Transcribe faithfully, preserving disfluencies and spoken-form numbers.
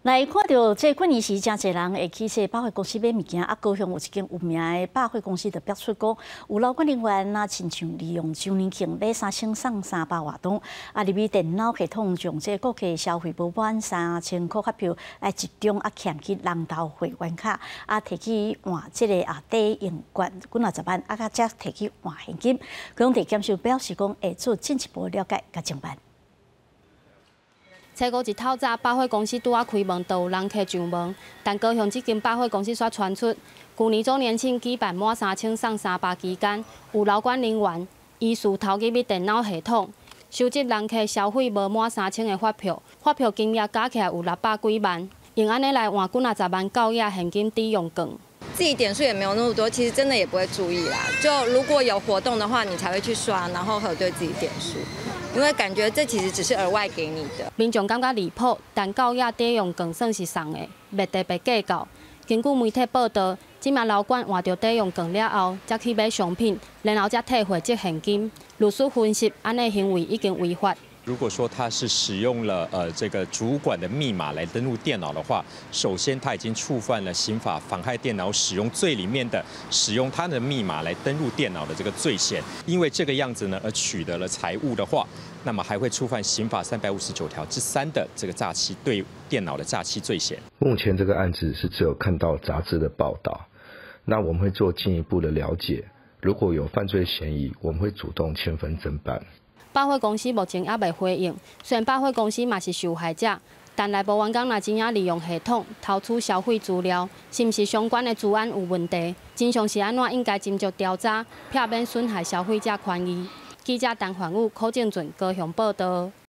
来看到这过年时，真侪人会去这百货公司买物件，啊，高雄有一间有名的百货公司就标出讲，有老管人员啊，亲像利用周年庆买三千送三百活动，啊，入面电脑系统将这顾客消费不满三千块发票来集中啊，欠去人头会员卡，啊，摕去换这个啊低用券，几若十万，啊，甲则摕去换现金。工地检修表示讲，会做进一步了解甲侦办。 初五一透早，百货公司拄啊开门，就有人客上门。但高雄这间百货公司却传出，去年周年庆举办满三千送三百期间，有老管人员依序偷入去电脑系统，收集人客消费无满三千的发票，发票金额加起来有六百几万，用安尼来换几若十万高额现金抵用券。 自己点数也没有那么多，其实真的也不会注意啦。就如果有活动的话，你才会去刷，然后核对自己点数，因为感觉这其实只是额外给你的。 民众感觉离谱，但高额抵用券算是送的，袂特别计较。根据媒体报道，即卖老管换到抵用券了后，才去买商品，然后才退回这现金。律师分析，安尼行为已经违法。 如果说他是使用了呃这个主管的密码来登录电脑的话，首先他已经触犯了刑法妨害电脑使用罪里面的使用他的密码来登录电脑的这个罪嫌。因为这个样子呢而取得了财物的话，那么还会触犯刑法三百五十九条之三的这个诈欺对电脑的诈欺罪嫌。 目前这个案子是只有看到杂志的报道，那我们会做进一步的了解，如果有犯罪嫌疑，我们会主动签分侦办。 百货公司目前还未回应，虽然百货公司嘛是受害者，但内部员工若真正利用系统偷取消费资料，是毋是相关的治安有问题？真相是安怎？应该斟酌调查，避免损害消费者权益。记者陈焕武、柯正俊高雄报道。